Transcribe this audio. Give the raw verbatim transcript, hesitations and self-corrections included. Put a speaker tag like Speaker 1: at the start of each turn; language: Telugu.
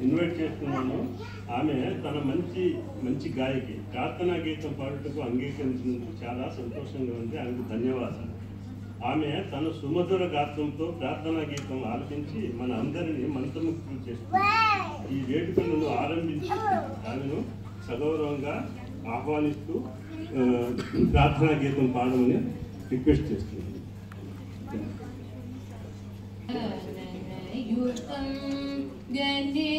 Speaker 1: ఇన్వైట్ చేస్తున్నాను. ఆమె తన మంచి మంచి గాయకి ప్రార్థనా గీతం పాడుటకు అంగీకరించినందుకు చాలా సంతోషంగా ఉంది. ఆమెకు ధన్యవాదాలు. ఆమె తన సుమధుర గాత్రంతో ప్రార్థనా గీతం ఆలపించి మన అందరినీ మంత్రముగ్ధులు చేస్తుంది. ఈ వేడుకలను ఆరంభించి ఆమెను సగౌరవంగా ఆహ్వానిస్తూ ప్రార్థనా గీతం పాడమని రిక్వెస్ట్ చేస్తుంది.
Speaker 2: గణేశ